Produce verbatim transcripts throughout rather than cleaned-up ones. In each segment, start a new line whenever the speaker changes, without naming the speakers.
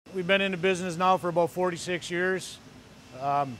We've been in the business now for about forty-six years. Um,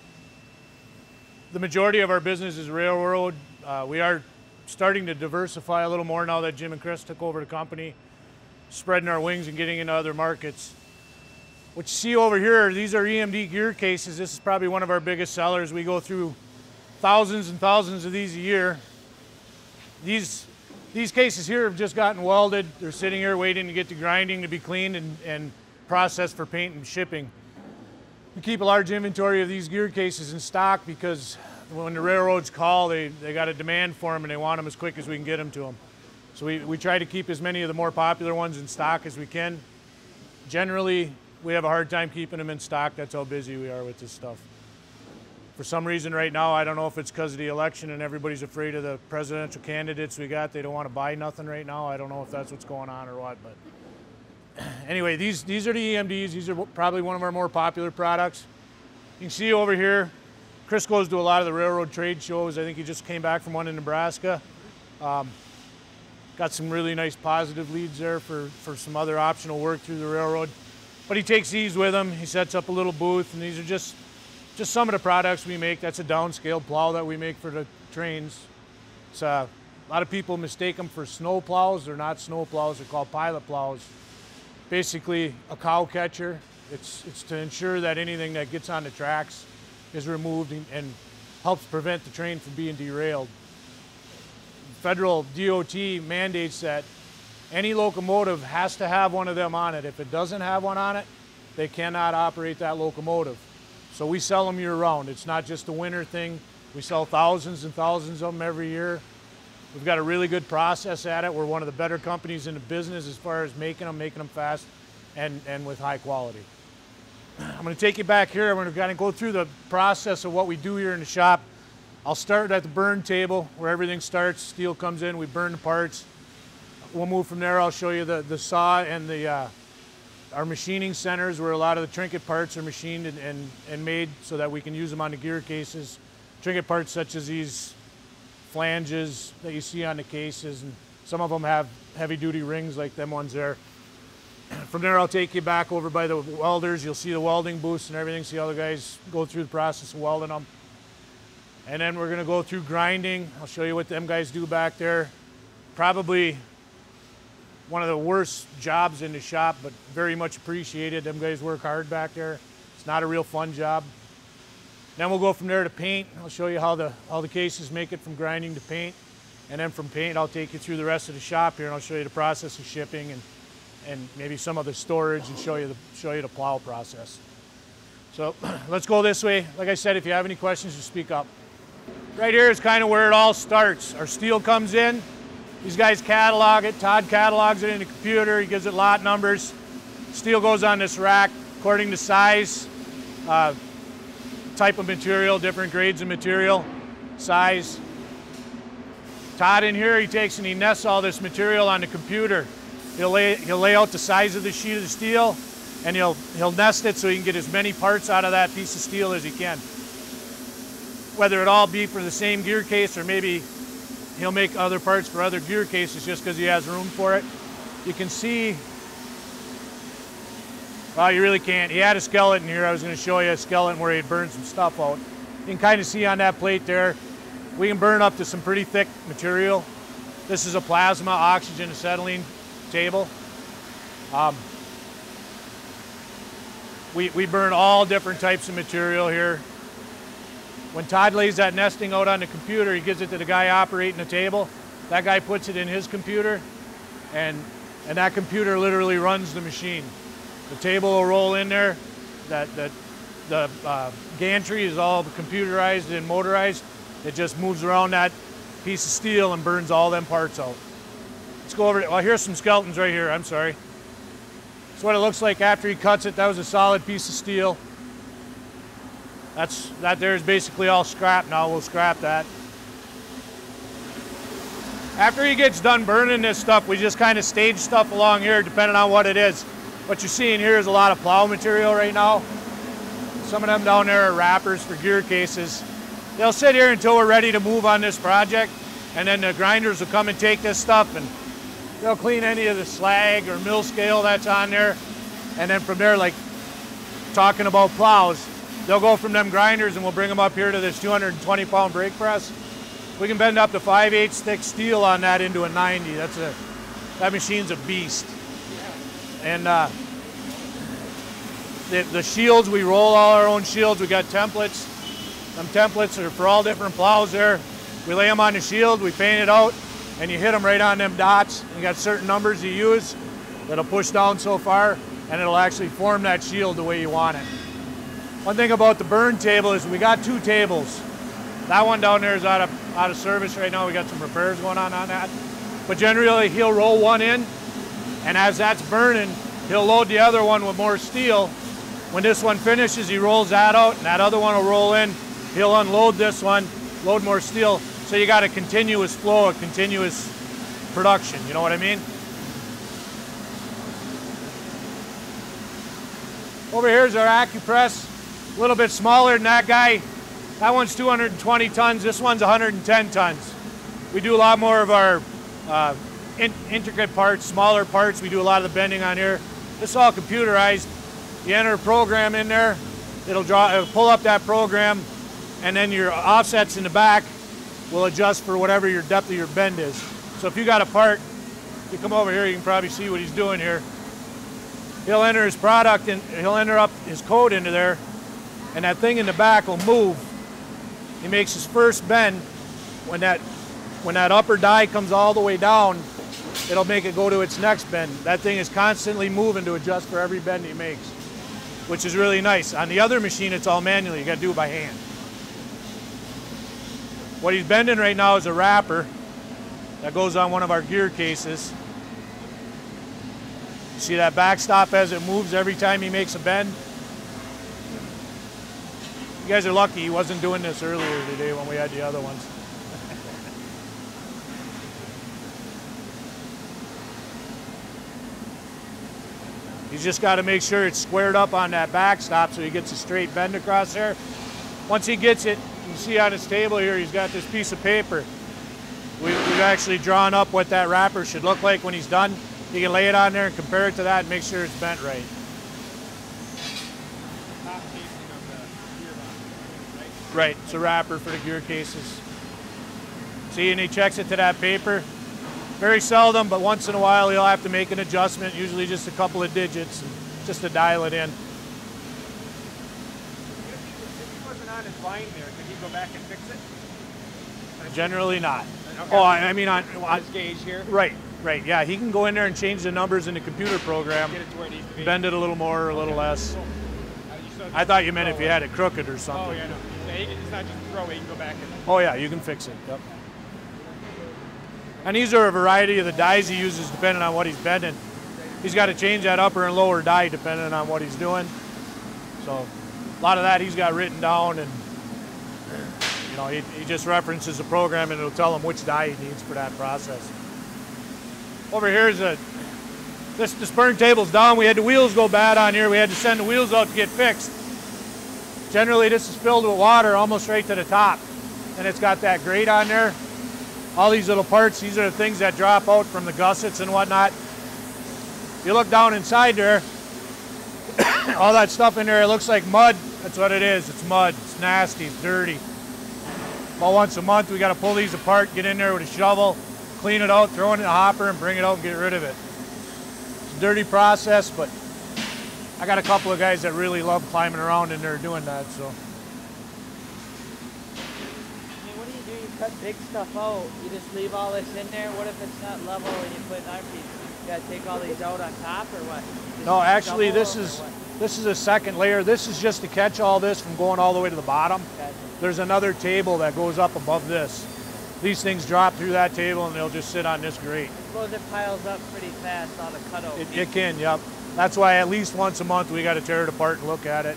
the majority of our business is railroad. Uh, we are starting to diversify a little more now that Jim and Chris took over the company, spreading our wings and getting into other markets. What you see over here, these are E M D gear cases. This is probably one of our biggest sellers. We go through thousands and thousands of these a year. These, these cases here have just gotten welded. They're sitting here waiting to get to grinding to be cleaned and, and processed for paint and shipping. We keep a large inventory of these gear cases in stock because when the railroads call, they, they got a demand for them and they want them as quick as we can get them to them. So we, we try to keep as many of the more popular ones in stock as we can. Generally, we have a hard time keeping them in stock. That's how busy we are with this stuff. For some reason right now, I don't know if it's because of the election and everybody's afraid of the presidential candidates we got. They don't want to buy nothing right now. I don't know if that's what's going on or what, but anyway, these, these are the E M Ds. These are probably one of our more popular products. You can see over here, Chris goes to a lot of the railroad trade shows. I think he just came back from one in Nebraska. Um, got some really nice positive leads there for, for some other optional work through the railroad. But he takes these with him. He sets up a little booth, and these are just, just some of the products we make. That's a downscaled plow that we make for the trains. It's, uh, a lot of people mistake them for snow plows. They're not snow plows. They're called pilot plows. Basically a cow catcher. It's, it's to ensure that anything that gets on the tracks is removed and, and helps prevent the train from being derailed. Federal D O T mandates that any locomotive has to have one of them on it. If it doesn't have one on it, they cannot operate that locomotive. So we sell them year round. It's not just a winter thing. We sell thousands and thousands of them every year. We've got a really good process at it. We're one of the better companies in the business as far as making them, making them fast and, and with high quality. I'm going to take you back here. I'm going to kind of go through the process of what we do here in the shop. I'll start at the burn table where everything starts. Steel comes in, we burn the parts. We'll move from there. I'll show you the, the saw and the, uh, our machining centers where a lot of the trinket parts are machined and, and, and made so that we can use them on the gear cases. Trinket parts such as these flanges that you see on the cases, and some of them have heavy duty rings like them ones there. From there I'll take you back over by the welders. You'll see the welding booths and everything, see how the guys go through the process of welding them. And then we're going to go through grinding. I'll show you what them guys do back there. Probably one of the worst jobs in the shop, but very much appreciated. Them guys work hard back there. It's not a real fun job. Then we'll go from there to paint. I'll show you how the, how the cases make it from grinding to paint. And then from paint, I'll take you through the rest of the shop here and I'll show you the process of shipping and, and maybe some of the storage and show you the, show you the plow process. So let's go this way. Like I said, if you have any questions, just speak up. Right here is kind of where it all starts. Our steel comes in. These guys catalog it. Todd catalogs it in the computer. He gives it lot numbers. Steel goes on this rack according to size, uh, type of material, different grades of material, size. Todd in here, he takes and he nests all this material on the computer. He'll lay, he'll lay out the size of the sheet of the steel and he'll, he'll nest it so he can get as many parts out of that piece of steel as he can. Whether it all be for the same gear case or maybe he'll make other parts for other gear cases just because he has room for it. You can see, well, you really can't. He had a skeleton here. I was going to show you a skeleton where he'd burned some stuff out. You can kind of see on that plate there, we can burn up to some pretty thick material. This is a plasma oxygen acetylene table. Um, we, we burn all different types of material here. When Todd lays that nesting out on the computer, he gives it to the guy operating the table. That guy puts it in his computer, and, and that computer literally runs the machine. The table will roll in there. That, that, the uh, gantry is all computerized and motorized. It just moves around that piece of steel and burns all them parts out. Let's go over to, well, here's some skeletons right here, I'm sorry. That's what it looks like after he cuts it. That was a solid piece of steel. That's, that there is basically all scrap now. We'll scrap that. After he gets done burning this stuff, we just kind of stage stuff along here depending on what it is. What you're seeing here is a lot of plow material right now. Some of them down there are wrappers for gear cases. They'll sit here until we're ready to move on this project, and then the grinders will come and take this stuff and they'll clean any of the slag or mill scale that's on there. And then from there, like talking about plows, they'll go from them grinders and we'll bring them up here to this two hundred twenty pound brake press. We can bend up to five eighths thick steel on that into a ninety. That's a, that machine's a beast. And uh, the, the shields, we roll all our own shields. We got templates. Them templates are for all different plows there. We lay them on the shield, we paint it out, and you hit them right on them dots. You got certain numbers you use that'll push down so far, and it'll actually form that shield the way you want it. One thing about the burn table is we got two tables. That one down there is out of, out of service right now. We got some repairs going on on that. But generally he'll roll one in, and as that's burning, he'll load the other one with more steel. When this one finishes, he rolls that out, and that other one will roll in. He'll unload this one, load more steel. So you got a continuous flow, a continuous production, you know what I mean? Over here's our AccuPress, a little bit smaller than that guy. That one's two hundred twenty tons, this one's one hundred ten tons. We do a lot more of our uh, in intricate parts, smaller parts. We do a lot of the bending on here. This is all computerized. You enter a program in there, it'll draw, it'll pull up that program, and then your offsets in the back will adjust for whatever your depth of your bend is. So if you got a part, if you come over here, you can probably see what he's doing here. He'll enter his product and he'll enter up his code into there, and that thing in the back will move. He makes his first bend. When that, when that upper die comes all the way down, it'll make it go to its next bend. That thing is constantly moving to adjust for every bend he makes, which is really nice. On the other machine, it's all manual. You got to do it by hand. What he's bending right now is a wrapper that goes on one of our gear cases. See that backstop as it moves every time he makes a bend? You guys are lucky he wasn't doing this earlier today when we had the other ones. He's just got to make sure it's squared up on that backstop so he gets a straight bend across there. Once he gets it, you can see on his table here, he's got this piece of paper. We, we've actually drawn up what that wrapper should look like when he's done. You can lay it on there and compare it to that and make sure it's bent right. Right, it's a wrapper for the gear cases. See, and he checks it to that paper. Very seldom, but once in a while he'll have to make an adjustment, usually just a couple of digits, just to dial it in.
If he wasn't on his line there, could he go back and fix it?
Generally not.
Okay.
Oh, I, I mean on,
on his gauge here?
Right, right, yeah. He can go in there and change the numbers in the computer program,
Get it to where it needs to be.
bend it a little more or a little less.
Cool. Uh, you still
I thought you meant if you had it crooked or something.
Oh, yeah, no. Yeah, he can, it's not just a throwaway, you can go back and...
Oh yeah, you can fix it, yep. And these are a variety of the dies he uses depending on what he's bending. He's got to change that upper and lower die depending on what he's doing. So a lot of that he's got written down, and you know, he, he just references the program and it'll tell him which die he needs for that process. Over here is a, this, this burn table's down. We had the wheels go bad on here. We had to send the wheels out to get fixed. Generally this is filled with water almost right to the top, and it's got that grate on there. All these little parts, these are the things that drop out from the gussets and whatnot. If you look down inside there, all that stuff in there, it looks like mud. That's what it is. It's mud. It's nasty. It's dirty. About once a month, we got to pull these apart, get in there with a shovel, clean it out, throw it in the hopper, and bring it out and get rid of it. It's a dirty process, but I got a couple of guys that really love climbing around in there doing that. So.
Cut big stuff out. You just leave all this in there. What if it's not level and you put an iron piece? You gotta take all these out on top or what? Just
no, actually this is this is a second layer. This is just to catch all this from going all the way to the bottom. Gotcha. There's another table that goes up above this. These things drop through that table and they'll just sit on this grate.
I suppose it piles up pretty fast on the cutout.
It, it can, yep. That's why at least once a month we got to tear it apart and look at it.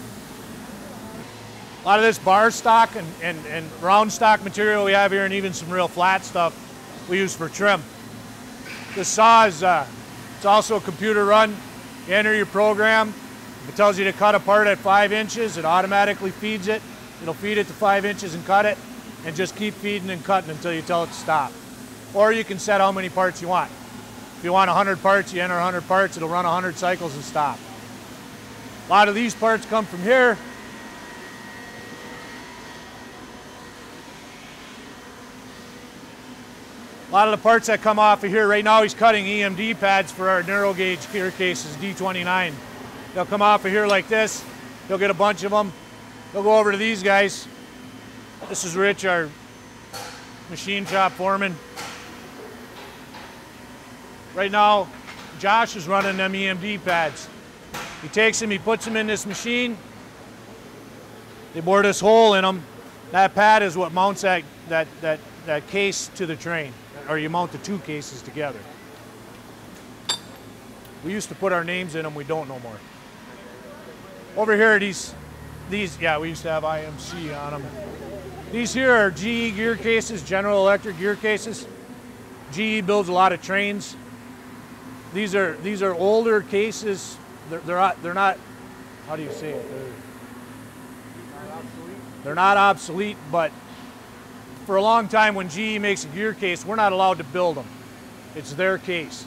A lot of this bar stock and, and, and round stock material we have here, and even some real flat stuff we use for trim. This saw is uh, it's also a computer run. You enter your program, it tells you to cut a part at five inches, it automatically feeds it. It'll feed it to five inches and cut it, and just keep feeding and cutting until you tell it to stop. Or you can set how many parts you want. If you want one hundred parts, you enter one hundred parts, it'll run one hundred cycles and stop. A lot of these parts come from here. A lot of the parts that come off of here, right now he's cutting E M D pads for our narrow gauge gear cases, D twenty-nine. They'll come off of here like this. He'll get a bunch of them. He'll go over to these guys. This is Rich, our machine shop foreman. Right now, Josh is running them E M D pads. He takes them, he puts them in this machine. They bore this hole in them. That pad is what mounts that, that, that, that case to the train, or you mount the two cases together. We used to put our names in them, we don't no more. Over here, these, these, yeah, we used to have I M C on them. These here are G E gear cases, General Electric gear cases. G E builds a lot of trains. These are, these are older cases. They're, they're, not, they're not, how do you say it? They're, they're not obsolete, but for a long time when G E makes a gear case, we're not allowed to build them. It's their case.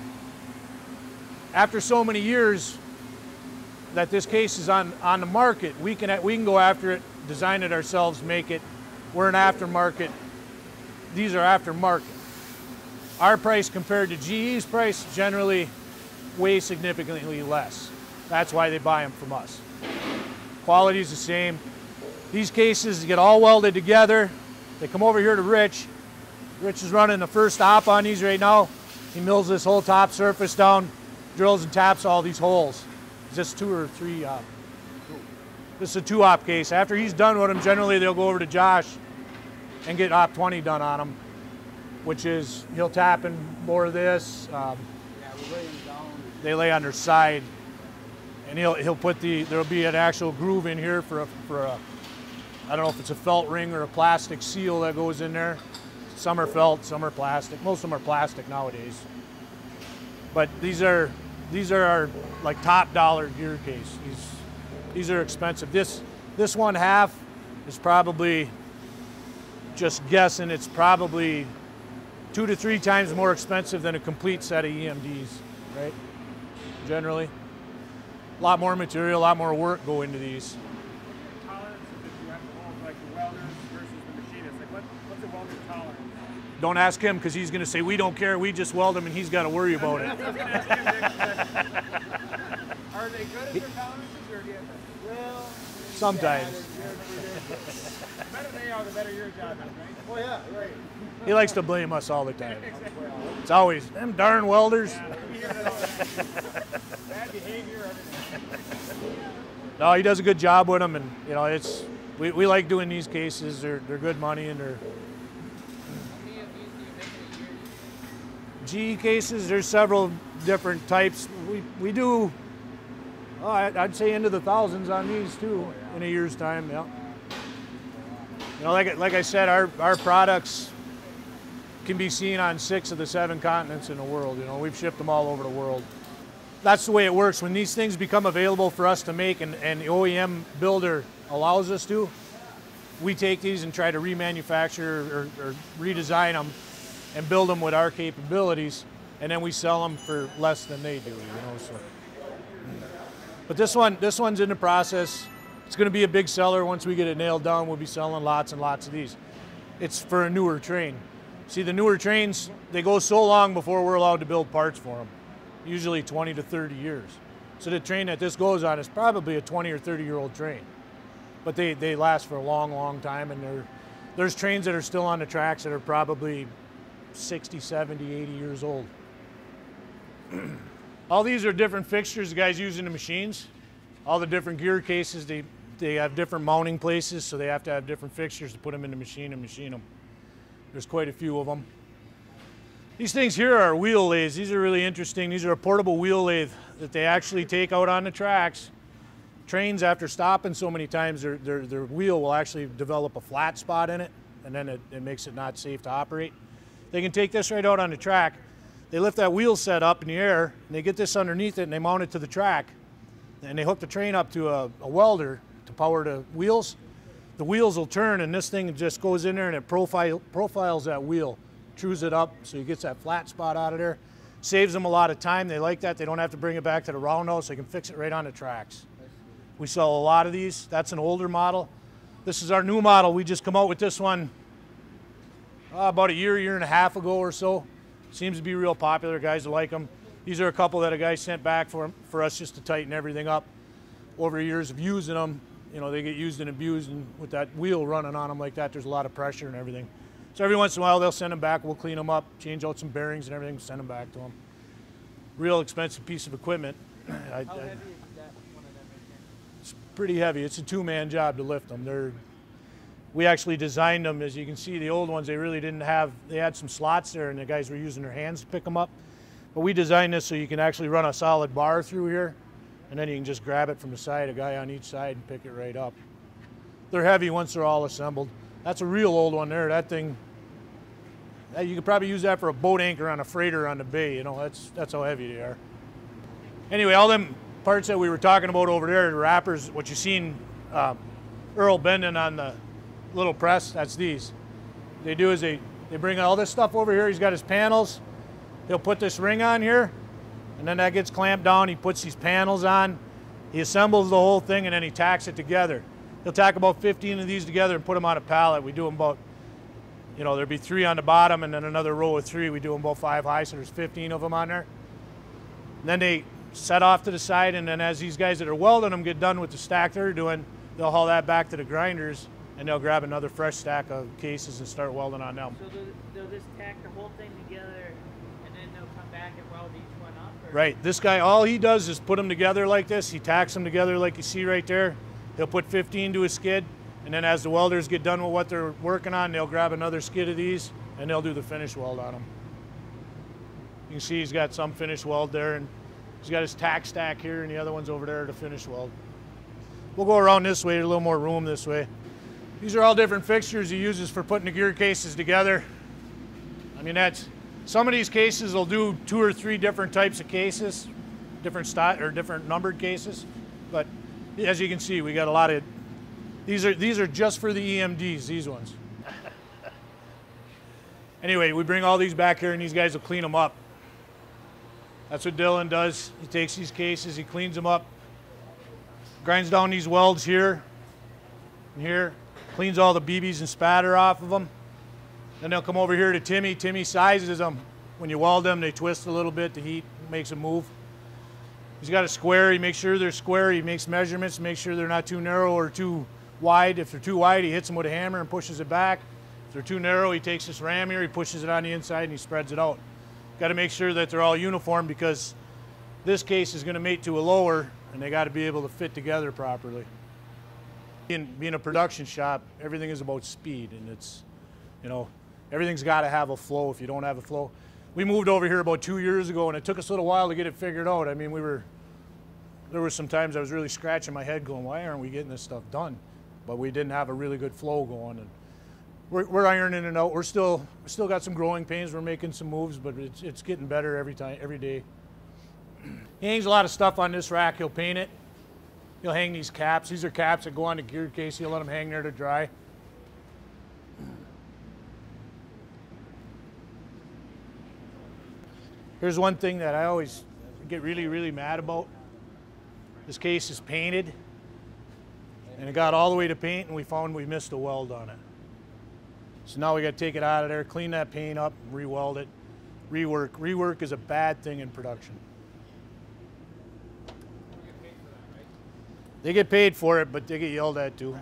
After so many years that this case is on, on the market, we can, we can go after it, design it ourselves, make it. We're an aftermarket. These are aftermarket. Our price compared to G E's price generally way significantly less. That's why they buy them from us. Quality is the same. These cases get all welded together. They come over here to Rich. Rich is running the first op on these right now. He mills this whole top surface down, drills and taps all these holes. Is this two or three op? This is a two op case. After he's done with them, generally they'll go over to Josh and get op twenty done on them, which is he'll tap and bore this. Um,
Yeah, we lay them down.
they lay on their side, and he'll he'll put the there'll be an actual groove in here for a for a I don't know if it's a felt ring or a plastic seal that goes in there. Some are felt, some are plastic. Most of them are plastic nowadays. But these are these are our like top dollar gear case. These these are expensive. This this one half is probably, just guessing, it's probably two to three times more expensive than a complete set of E M Ds, right? Generally. A lot more material, a lot more work go into these.
Tolerances that you have to hold, like the welders versus the machinist. Like what, what's a welder's tolerance?
Don't ask him because he's going to say, we don't care, we just weld them and he's got to worry about it.
I was gonna ask you next question. Are they good at their tolerances, or do you have to? Well,
Sometimes.
the better they are, the better your job is, right? Oh yeah, right.
He likes to blame us all the time. It's always, them darn welders.
We hear it all the time. Bad behavior, everything.
No, he does a good job with them, and you know, it's, we, we like doing these cases. They're, they're good money, and they're, G E cases, there's several different types. We, we do, oh, I'd say into the thousands on these too in a year's time, yeah. You know, like, like I said, our, our products can be seen on six of the seven continents in the world. You know, we've shipped them all over the world. That's the way it works. When these things become available for us to make and, and the O E M builder allows us to, we take these and try to remanufacture or, or redesign them and build them with our capabilities, and then we sell them for less than they do, you know. So, but this one, this one's in the process. It's going to be a big seller once we get it nailed down. We'll be selling lots and lots of these. It's for a newer train. See, the newer trains, they go so long before we're allowed to build parts for them, usually twenty to thirty years. So the train that this goes on is probably a twenty or thirty year old train, but they, they last for a long, long time, and they're, there's trains that are still on the tracks that are probably sixty, seventy, eighty years old. All these are different fixtures the guys use in the machines. All the different gear cases, they, they have different mounting places, so they have to have different fixtures to put them in the machine and machine them. There's quite a few of them. These things here are wheel lathes. These are really interesting. These are a portable wheel lathe that they actually take out on the tracks. Trains, after stopping so many times, their, their, their wheel will actually develop a flat spot in it, and then it, it makes it not safe to operate. They can take this right out on the track. They lift that wheel set up in the air, and they get this underneath it, and they mount it to the track. And they hook the train up to a, a welder to power the wheels. The wheels will turn, and this thing just goes in there, and it profile, profiles that wheel, trues it up, so he gets that flat spot out of there. Saves them a lot of time. They like that. They don't have to bring it back to the roundhouse. They can fix it right on the tracks. We sell a lot of these. That's an older model. This is our new model. We just come out with this one uh, about a year, year and a half ago or so. Seems to be real popular. Guys like them. These are a couple that a guy sent back for, for us just to tighten everything up. Over years of using them, you know, they get used and abused, and with that wheel running on them like that, there's a lot of pressure and everything. So every once in a while, they'll send them back. We'll clean them up, change out some bearings and everything, send them back to them. Real expensive piece of equipment. I,
How
I,
heavy is that one of them right there?
It's pretty heavy. It's a two-man job to lift them. They're, we actually designed them, as you can see, the old ones, they really didn't have, they had some slots there and the guys were using their hands to pick them up. But we designed this so you can actually run a solid bar through here, and then you can just grab it from the side, a guy on each side, and pick it right up. They're heavy once they're all assembled. That's a real old one there. That thing, you could probably use that for a boat anchor on a freighter on the bay. You know, that's, that's how heavy they are. Anyway, all them parts that we were talking about over there, the wrappers, what you seen um, Earl bending on the little press, that's these. What they do is they, they bring all this stuff over here. He's got his panels. He'll put this ring on here, and then that gets clamped down. He puts these panels on. He assembles the whole thing, and then he tacks it together. He'll tack about fifteen of these together and put them on a pallet. We do them about, you know, there'd be three on the bottom and then another row of three. We do them about five high, so there's fifteen of them on there. And then they set off to the side, and then as these guys that are welding them get done with the stack they're doing, they'll haul that back to the grinders, and they'll grab another fresh stack of cases and start welding on them.
So they'll, they'll just tack the whole thing together, and then they'll come back and weld each one up? Or?
Right. This guy, all he does is put them together like this. He tacks them together like you see right there. He'll put fifteen to a skid, and then as the welders get done with what they're working on, they'll grab another skid of these, and they'll do the finish weld on them. You can see he's got some finish weld there, and he's got his tack stack here, and the other one's over there to finish weld. We'll go around this way. There's a little more room this way. These are all different fixtures he uses for putting the gear cases together. I mean, that's, some of these cases will do two or three different types of cases, different style or different numbered cases. But as you can see, we got a lot of, these are, these are just for the E M Ds, these ones. Anyway, we bring all these back here and these guys will clean them up. That's what Dylan does. He takes these cases, he cleans them up, grinds down these welds here and here, cleans all the B Bs and spatter off of them. Then they'll come over here to Timmy. Timmy sizes them. When you weld them, they twist a little bit. The heat makes them move. He's got a square. He makes sure they're square. He makes measurements to make sure they're not too narrow or too wide. If they're too wide, he hits them with a hammer and pushes it back. If they're too narrow, he takes this ram here, he pushes it on the inside, and he spreads it out. Got to make sure that they're all uniform because this case is going to mate to a lower, and they got to be able to fit together properly. Being, being a production shop, everything is about speed, and it's, you know, everything's got to have a flow. If you don't have a flow, we moved over here about two years ago, and it took us a little while to get it figured out. I mean, we were, there were some times I was really scratching my head going, why aren't we getting this stuff done? But we didn't have a really good flow going, and we're, we're ironing it out. We're still, we still got some growing pains. We're making some moves, but it's, it's getting better every time, every day. He hangs a lot of stuff on this rack. He'll paint it. He'll hang these caps. These are caps that go on the gear case. He'll let them hang there to dry. Here's one thing that I always get really, really mad about. This case is painted, and it got all the way to paint, and we found we missed a weld on it. So now we got to take it out of there, clean that paint up, re-weld it, rework. Rework is a bad thing in production. They get paid for it, but they get yelled at too.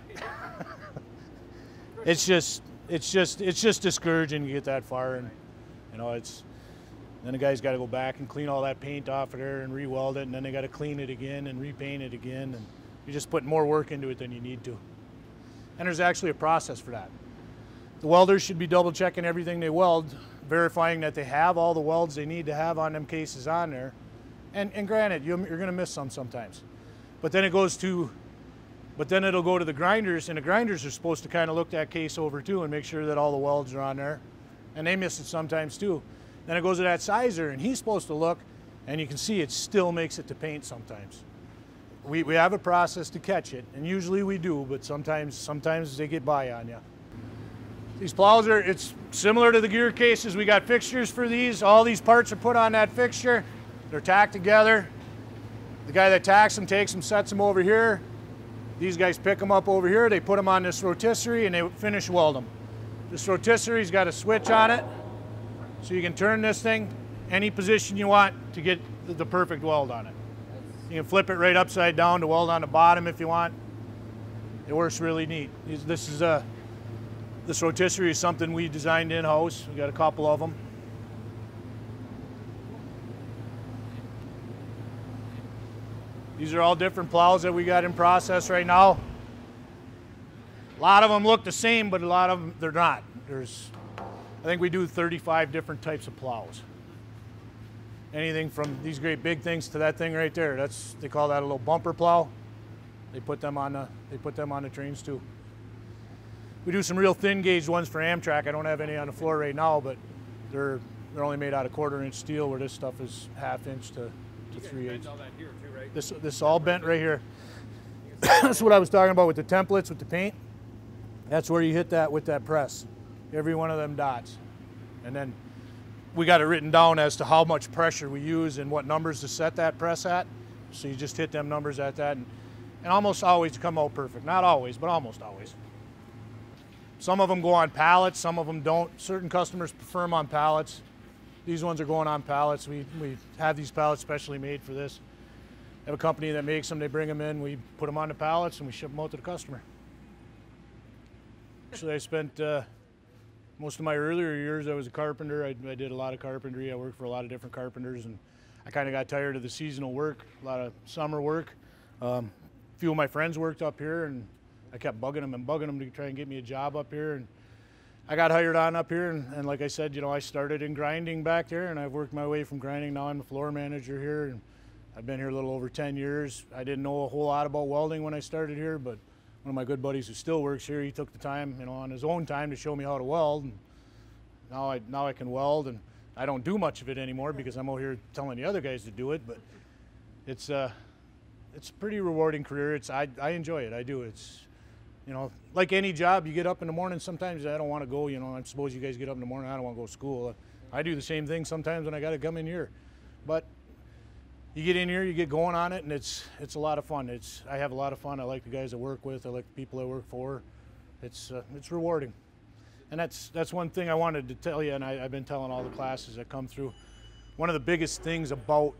It's just, it's just, it's just discouraging to get that far, and you know, it's. Then the guy's got to go back and clean all that paint off of there and re-weld it, and then they got to clean it again and repaint it again, and you just put more work into it than you need to. And there's actually a process for that. The welders should be double checking everything they weld, verifying that they have all the welds they need to have on them cases on there. And, and granted, you're going to miss some sometimes. But then it goes to, but then it'll go to the grinders, and the grinders are supposed to kind of look that case over too and make sure that all the welds are on there. And they miss it sometimes too. Then it goes to that sizer, and he's supposed to look, and you can see it still makes it to paint sometimes. We, we have a process to catch it, and usually we do, but sometimes, sometimes they get by on you. These plows are, it's similar to the gear cases. We got fixtures for these. All these parts are put on that fixture. They're tacked together. The guy that tacks them takes them, sets them over here. These guys pick them up over here, they put them on this rotisserie and they finish weld them. This rotisserie's got a switch on it, so you can turn this thing any position you want to get the perfect weld on it. You can flip it right upside down to weld on the bottom if you want. It works really neat. This is a, this rotisserie is something we designed in-house. We got a couple of them. These are all different plows that we got in process right now. A lot of them look the same, but a lot of them, they're not. There's, I think we do thirty-five different types of plows. Anything from these great big things to that thing right there. That's, they call that a little bumper plow. They put them on the, they put them on the trains too. We do some real thin gauge ones for Amtrak. I don't have any on the floor right now, but they're, they're only made out of quarter inch steel, where this stuff is half inch to, to three eighths.
all that here too, right?
This, this is all bent right here. That's what I was talking about with the templates, with the paint. That's where you hit that with that press. Every one of them dots. And then we got it written down as to how much pressure we use and what numbers to set that press at. So you just hit them numbers at that, and, and almost always come out perfect. Not always, but almost always. Some of them go on pallets, some of them don't. Certain customers prefer them on pallets. These ones are going on pallets. We, we have these pallets specially made for this. We have a company that makes them, they bring them in, we put them on the pallets and we ship them out to the customer. Actually, I spent uh, most of my earlier years, I was a carpenter. I, I did a lot of carpentry. I worked for a lot of different carpenters, and I kind of got tired of the seasonal work, a lot of summer work. Um, a few of my friends worked up here, and I kept bugging them and bugging them to try and get me a job up here. And I got hired on up here, and, and like I said, you know, I started in grinding back there, and I've worked my way from grinding. Now I'm a floor manager here, and I've been here a little over ten years. I didn't know a whole lot about welding when I started here, but one of my good buddies who still works here, he took the time, you know, on his own time to show me how to weld. And now I, now I can weld, and I don't do much of it anymore because I'm out here telling the other guys to do it, but it's, uh, it's a pretty rewarding career. It's, I, I enjoy it, I do. It's, you know, like any job, you get up in the morning, sometimes I don't want to go, you know, I suppose you guys get up in the morning, I don't want to go to school. I do the same thing sometimes when I got to come in here. But you get in here, you get going on it, and it's it's a lot of fun. It's I have a lot of fun. I like the guys I work with. I like the people I work for. It's uh, it's rewarding, and that's that's one thing I wanted to tell you. And I, I've been telling all the classes that come through. One of the biggest things about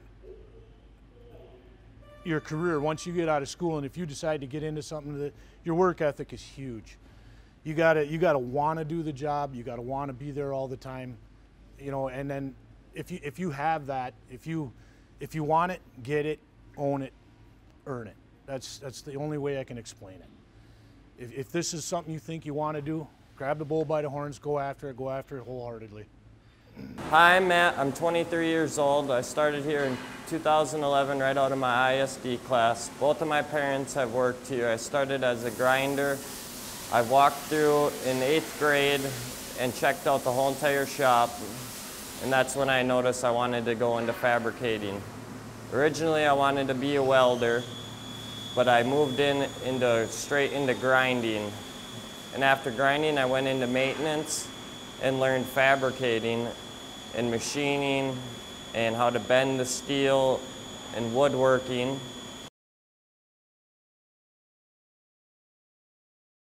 your career, once you get out of school, and if you decide to get into something, that your work ethic is huge. You gotta you gotta want to do the job. You gotta want to be there all the time, you know. And then if you if you have that, if you If you want it, get it, own it, earn it. That's, that's the only way I can explain it. If, if this is something you think you want to do, grab the bull by the horns, go after it, go after it wholeheartedly.
Hi, I'm Matt. I'm twenty-three years old. I started here in two thousand eleven, right out of my I S D class. Both of my parents have worked here. I started as a grinder. I walked through in eighth grade and checked out the whole entire shop. And that's when I noticed I wanted to go into fabricating. Originally, I wanted to be a welder, but I moved in into straight into grinding. And after grinding, I went into maintenance and learned fabricating and machining and how to bend the steel and woodworking.